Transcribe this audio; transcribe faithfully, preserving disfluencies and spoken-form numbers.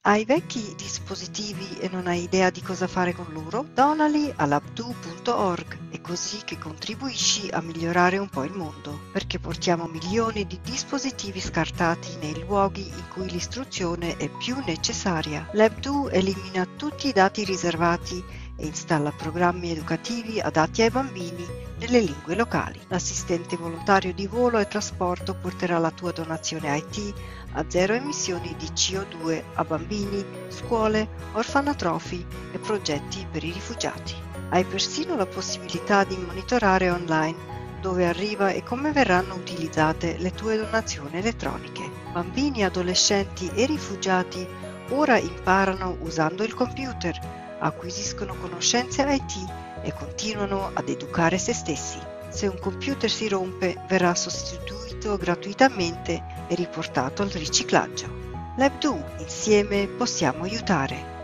Hai vecchi dispositivi e non hai idea di cosa fare con loro? Donali a labdoo punto org, è così che contribuisci a migliorare un po' il mondo, perché portiamo milioni di dispositivi scartati nei luoghi in cui l'istruzione è più necessaria. Labdoo elimina tutti i dati riservati e installa programmi educativi adatti ai bambini nelle lingue locali. L'assistente volontario di volo e trasporto porterà la tua donazione I T a zero emissioni di C O due a bambini, scuole, orfanotrofi e progetti per i rifugiati. Hai persino la possibilità di monitorare online dove arriva e come verranno utilizzate le tue donazioni elettroniche. Bambini, adolescenti e rifugiati ora imparano usando il computer, acquisiscono conoscenze I T e continuano ad educare se stessi. Se un computer si rompe, verrà sostituito gratuitamente e riportato al riciclaggio. Labdoo, insieme possiamo aiutare.